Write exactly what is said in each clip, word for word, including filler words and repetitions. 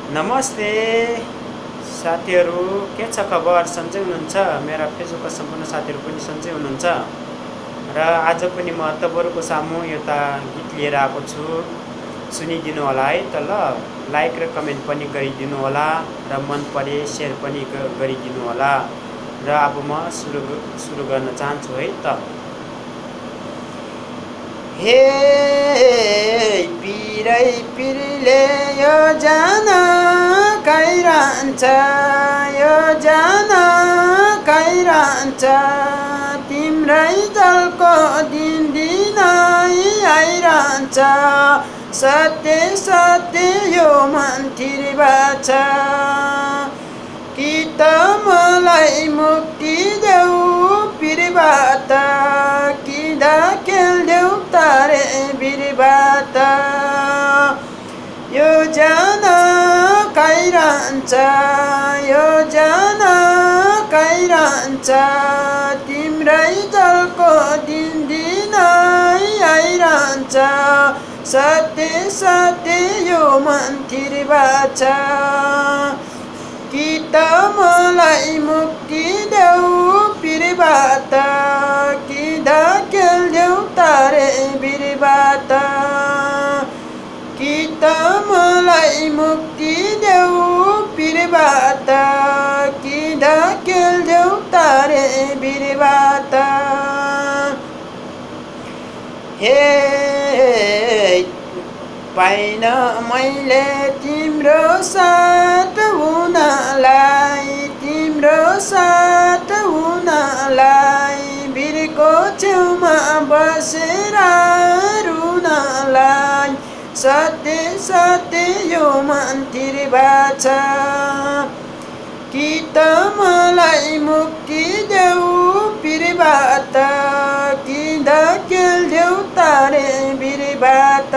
नमस्ते साथीहरू, के छ खबर? सन्चै हुनुहुन्छ? मेरा फेसबुकका सम्पूर्ण साथीहरू पनि सन्चै हुनुहुन्छ र आज पनि म तपाईँहरूको सामु एउटा गीत लिएर आएको छु। सुनिदिनु होला है त। ल लाइक र कमेन्ट पनि गरिदिनु होला र मन परे सेयर पनि गरिदिनु होला। र अब म सुरु सुरु गर्न चाहन्छु है त। हे पिरै पिरले यो जान काइरहन्छ, यो जान काइरहन्छ, तिम्रै जलको दिन दिनै आइरहन्छ। सत्य सत्य यो मन थिरबाछ, कि त मलाई मुक्ति देऊ पिरबाट, कि धकेल देऊ तारे बिरबाट। यो जान काइरहन्छ, यो जान काइरहन्छ, तिम्रै जलको दिन दिनै आइरहन्छ। सत्य सत्य यो मन थिरबाछ, कि त मलाई मुक्ति देऊ पिरबाट, कि धकेल देऊ तारे बिरबाट। कि त मलाई मुक्ति देऊ पिरबाट, कि धकेल देऊ तारे बिरबाट। हे पाइन मैले तिम्रो साथ हुनलाई, तिम्रो साथ हुनलाई, बिरको छेउमा बसेर रुनलाई। सत्य सत्य यो मन थिरबाछ, कि त मलाई मुक्ति देऊ पिरबाट, कि धकेल देऊ तारे बिरबाट।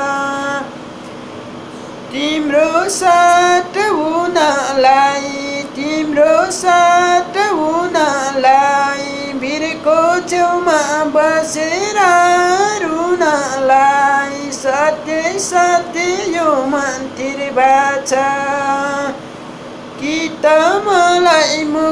तिम्रो साथ हुनलाई, तिम्रो साथ हुनलाई, बिरको छेउमा बसेर रुनलाई। सत्य सत्य यो मन थिरबाछ, कि त मलाई